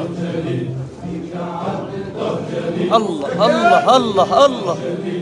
الله الله الله الله.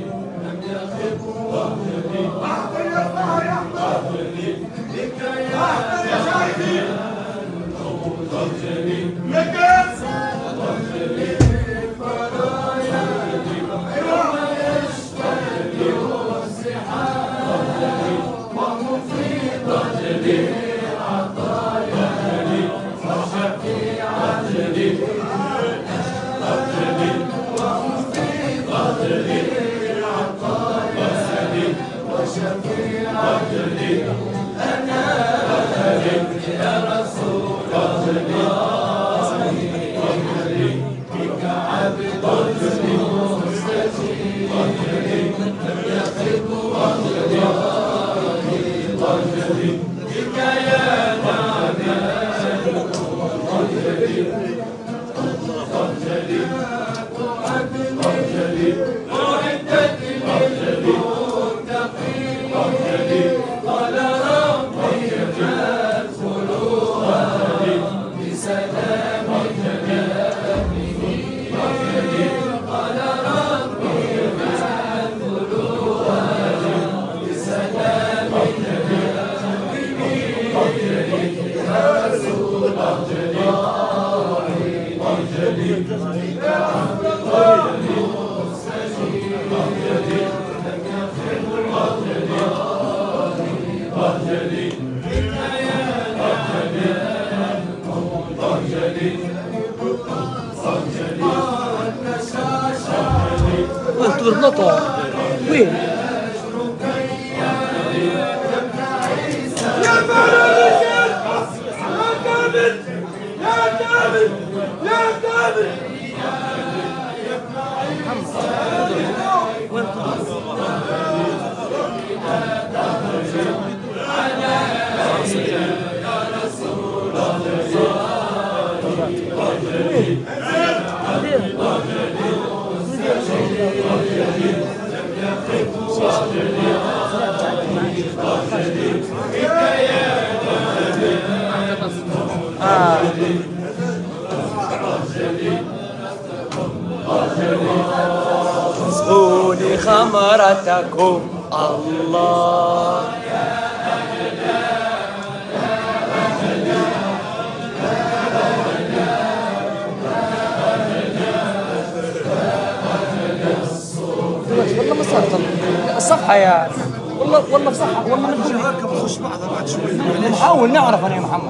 تغلطوا وين؟ يا كامل يا كامل يا كامل وين اسقوني خمرتكم الله. والله ما صارت الصفحة يا والله بصحة والله ما نقول بخش بعضها بعد شوي. نحاول نعرف انا يا محمد.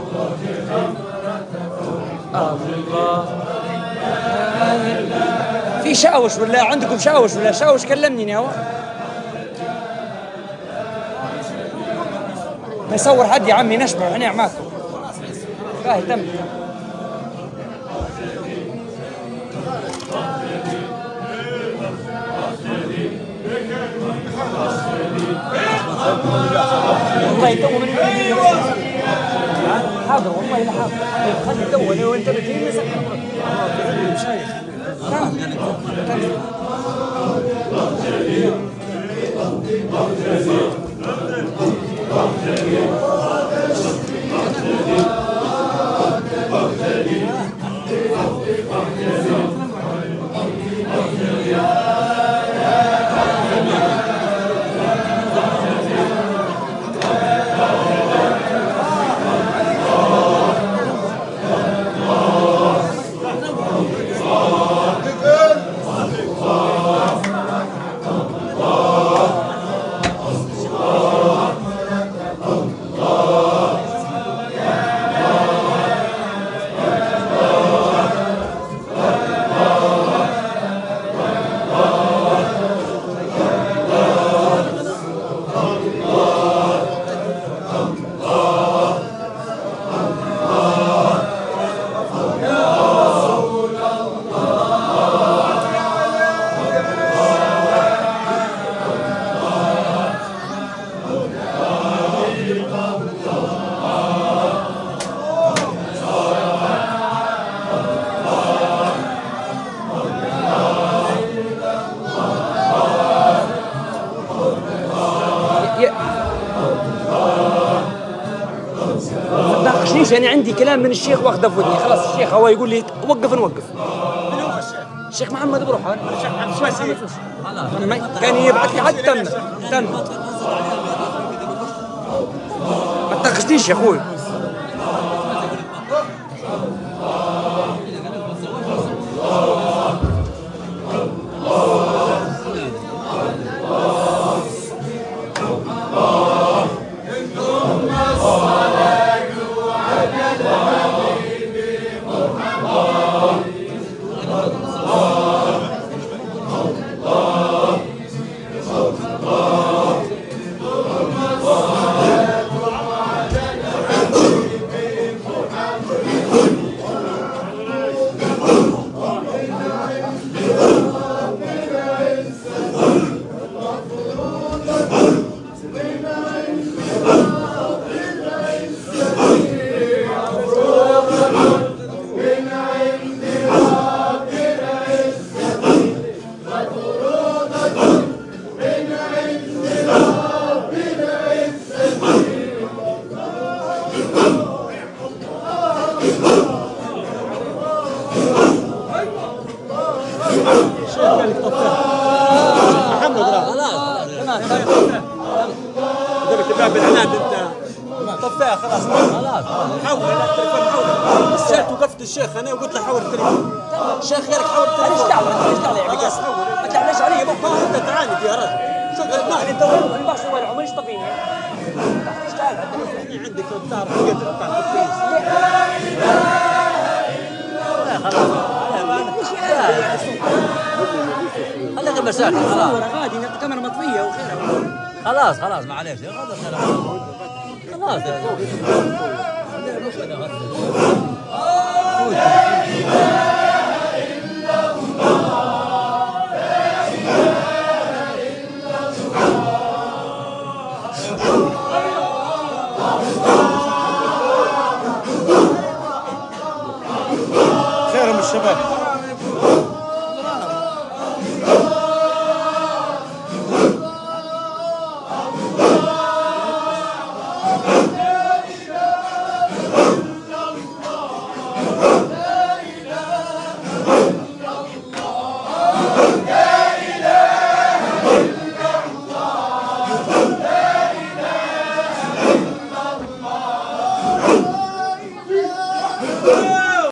الله في شاوش ولا عندكم شاوش ولا شاوش؟ كلمني يا هو ما يصور حد يا عمي نشبع احنا معاكم. باهي تم. والله يدور حاضر والله لا حاضر خلي يدور وانت بتجي مسكر شايف انا عندي كلام من الشيخ واخده في ودني، خلاص الشيخ هو يقول لي وقف نوقف. من هو الشيخ؟ الشيخ محمد بروحان. الشيخ عبد الواسي. كان يبعث لي حتى تم ما تناقشنيش يا اخوي. طفاها خلاص حول التليفون حول الشيخ وقفت الشيخ انا وقلت له حول التليفون الشيخ غيرك حول التليفون ايش دعوه ايش دعوه يا خلاص حول ما تعملش علي بابا انت تعاند يا رجل شغل معي انت وين البحث وين عمر ايش طفيني ايش تعال عندك بتعرف تقدر بتاع التلفزيون خليك المساكن خلاص غادي الكاميرا مطفيه وخير خلاص خلاص معليش خلاص خيرهم الشباب